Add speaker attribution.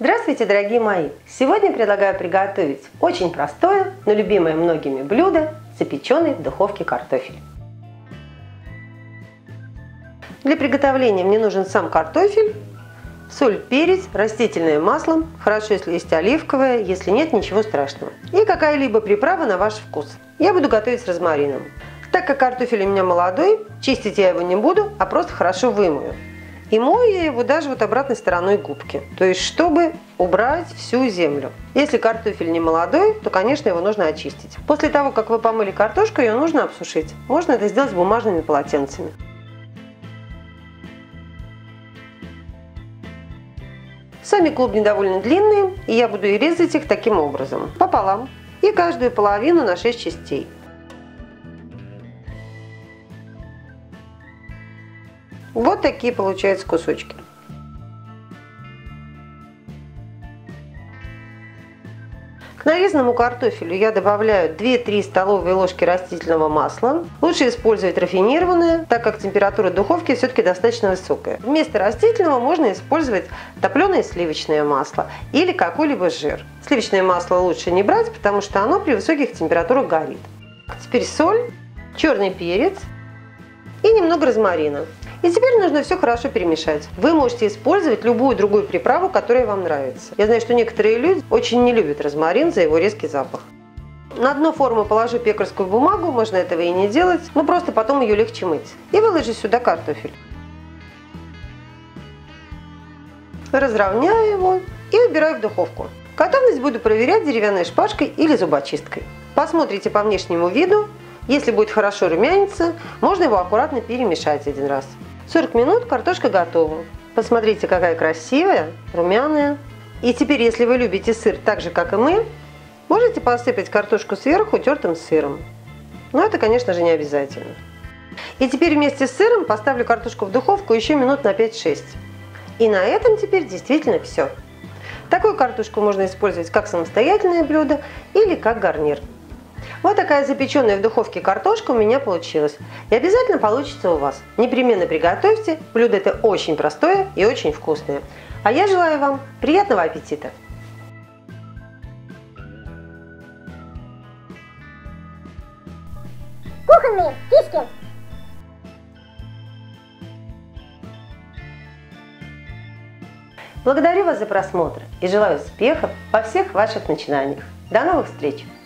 Speaker 1: Здравствуйте, дорогие мои! Сегодня предлагаю приготовить очень простое, но любимое многими блюдо – запеченный в духовке картофель. Для приготовления мне нужен сам картофель, соль, перец, растительное масло, хорошо, если есть оливковое, если нет, ничего страшного, и какая-либо приправа на ваш вкус. Я буду готовить с розмарином. Так как картофель у меня молодой, чистить я его не буду, а просто хорошо вымою. И мою я его даже вот обратной стороной губки, то есть чтобы убрать всю землю. Если картофель не молодой, то, конечно, его нужно очистить. После того, как вы помыли картошку, ее нужно обсушить. Можно это сделать с бумажными полотенцами. Сами клубни довольно длинные, и я буду резать их таким образом, пополам, и каждую половину на 6 частей. Вот такие получаются кусочки. К нарезанному картофелю я добавляю 2-3 столовые ложки растительного масла. Лучше использовать рафинированное, так как температура духовки все-таки достаточно высокая. Вместо растительного можно использовать топленое сливочное масло или какой-либо жир. Сливочное масло лучше не брать, потому что оно при высоких температурах горит. Теперь соль, черный перец и немного розмарина. И теперь нужно все хорошо перемешать. Вы можете использовать любую другую приправу, которая вам нравится. Я знаю, что некоторые люди очень не любят розмарин за его резкий запах. На дно формы положу пекарскую бумагу, можно этого и не делать, но просто потом ее легче мыть. И выложу сюда картофель. Разровняю его и убираю в духовку. Готовность буду проверять деревянной шпажкой или зубочисткой. Посмотрите по внешнему виду. Если будет хорошо румяниться, можно его аккуратно перемешать один раз. 40 минут картошка готова. Посмотрите, какая красивая, румяная. И теперь, если вы любите сыр так же, как и мы, можете посыпать картошку сверху тертым сыром. Но это, конечно же, не обязательно. И теперь вместе с сыром поставлю картошку в духовку еще минут на 5-6. И на этом теперь действительно все. Такую картошку можно использовать как самостоятельное блюдо или как гарнир. Вот такая запеченная в духовке картошка у меня получилась. И обязательно получится у вас. Непременно приготовьте. Блюдо это очень простое и очень вкусное. А я желаю вам приятного аппетита!
Speaker 2: Кухонные фишки.
Speaker 1: Благодарю вас за просмотр и желаю успехов во всех ваших начинаниях. До новых встреч!